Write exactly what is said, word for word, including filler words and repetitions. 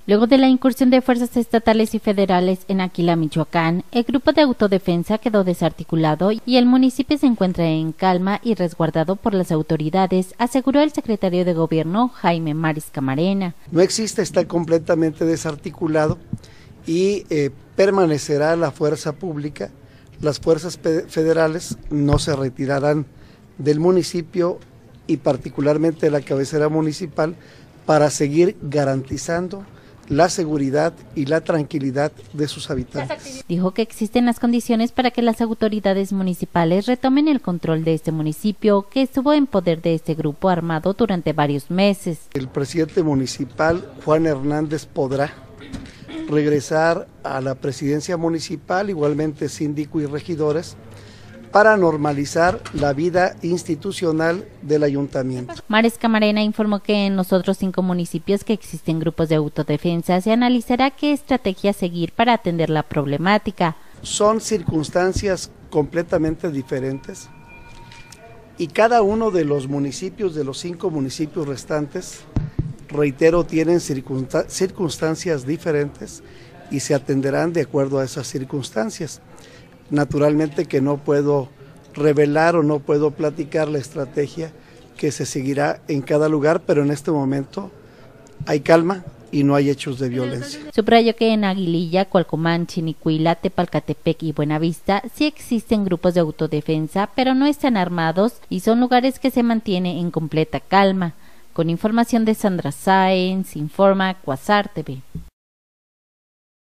Luego de la incursión de fuerzas estatales y federales en Aquila, Michoacán, el grupo de autodefensa quedó desarticulado y el municipio se encuentra en calma y resguardado por las autoridades, aseguró el secretario de Gobierno, Jaime Maris Camarena. No existe, está completamente desarticulado y eh, permanecerá la fuerza pública. Las fuerzas federales no se retirarán del municipio y particularmente de la cabecera municipal para seguir garantizando la seguridad y la tranquilidad de sus habitantes. Dijo que existen las condiciones para que las autoridades municipales retomen el control de este municipio que estuvo en poder de este grupo armado durante varios meses. El presidente municipal, Juan Hernández, podrá regresar a la presidencia municipal, igualmente síndico y regidores, para normalizar la vida institucional del ayuntamiento. Maris Camarena informó que en los otros cinco municipios que existen grupos de autodefensa se analizará qué estrategia seguir para atender la problemática. Son circunstancias completamente diferentes y cada uno de los municipios, de los cinco municipios restantes, reitero, tienen circunstancias diferentes y se atenderán de acuerdo a esas circunstancias. Naturalmente que no puedo revelar o no puedo platicar la estrategia que se seguirá en cada lugar, pero en este momento hay calma y no hay hechos de violencia. Subrayó que en Aguililla, Cualcomán, Chinicuila, Tepalcatepec y Buenavista sí existen grupos de autodefensa, pero no están armados y son lugares que se mantienen en completa calma. Con información de Sandra Sáenz, informa Quasar T V.